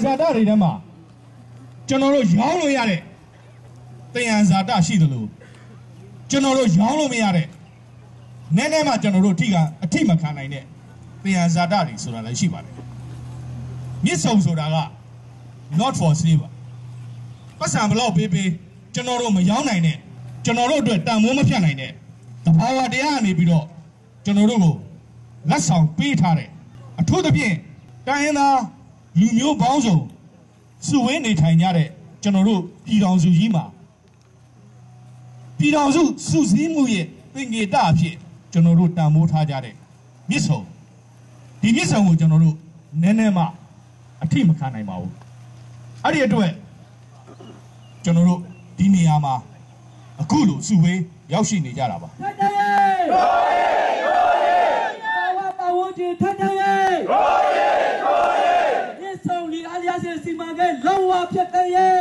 တာတွေထဲမှာကျွန်တော်တို့ရောင်းလို့ရတဲ့သယံဇာတရှိသလိုကျွန်တော်တို့ရောင်းလို့မရတဲ့နည်းနည်းမှကျွန်တော်တို့အထိမခံနိုင်တဲ့သယံဇာတတွေဆိုတာလည်းရှိပါတယ်မြစ်ဆုံဆိုတာက not for sale ပါပတ်စံဘလောက်ပေးကျွန်တော်တို့မရောင်းနိုင်တဲ့ကျွန်တော်တို့အတွက်တန်ဖိုးမဖြတ်နိုင်တဲ့တဘာဝတရားကနေပြီးတော့ကျွန်တော်တို့ကိုလက်ဆောင်ပေးထားတဲ့အထူးသဖြင့်တိုင်းရင်းသားလူမျိုးပေါင်းစုံစုဝေးနေထိုင်ကြတဲ့ကျွန်တော်တို့ပြည်ထောင်စုကြီးမှာပြည်ထောင်စုစုစည်းမှုရဲ့သင်္ကေတအဖြစ်ကျွန်တော်တို့တန်ဖိုးထားကြတဲ့မြစ်ဆုံဒီမြစ်ဆုံကိုကျွန်တော်တို့နည်းနည်းမှအထိမခံနိုင်ပါဘူးအဲ့ဒီအတွက်ကျွန်တော်တို့ဒီနေရာမှာအခုလိုစုဝေးရောက်ရှိနေကြတာပါထက်တယ်ပါဝတီထက်တယ်မြစ်ဆုံလီအားရစီမံကိန်းလောဝဖြတ်တယ်